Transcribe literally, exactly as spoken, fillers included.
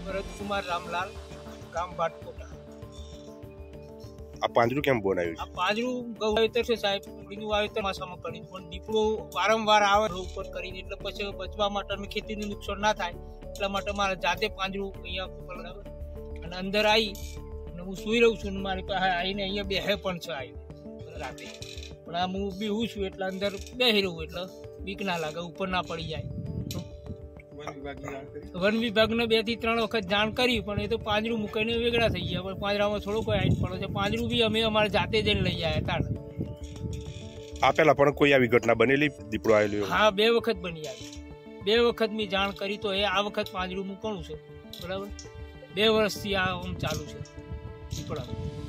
ભરતકુમાર રામલાલ, ગામ ભાટકોટા. આ પાંજરું કેમ બનાવ્યું આ પાંજરું ગૌ વાવેતર છે સાહેબ, કોળીનું વાવેતર માસામાં કર્યું, પણ દીપડો વારંવાર આવે ઉપર કરીને, એટલે પછી બચવા માટે અમે ખેતીનું નુકસાન ના થાય એટલા માટે મારે જાતે પાંજરું અહીંયા બનાવે અને અંદર આવી અને હું સુઈ રહું છું. મારી પાસે આવીને અહીંયા બેહે પણ છે આવીને રાતે, પણ આ હું બેહું છું એટલે અંદર બેસી રહું એટલે બીક ના લાગે, ઉપર ના પડી જાય. વન વિભાગને બે થી ત્રણ વખત જાણ કરી, પણ એ તો પાંજરું મૂકીને વેગળા થઈ ગયા. પણ પાંજરામાં થોડો કોઈ આઈન પડે છે. પાંજરું બી અમે અમારે જાતે જઈને લઈ આવ્યા હતા. આ પેલા પણ કોઈ આવી ઘટના બનેલી દીપડો આવેલો? હા, બે વખત બની આવી. બે વખત મેં જાણ કરી તો એ આ વખત પાંજરું મૂકવાનું છે. બરાબર, બે વર્ષથી આ આમ ચાલુ છે દીપડા.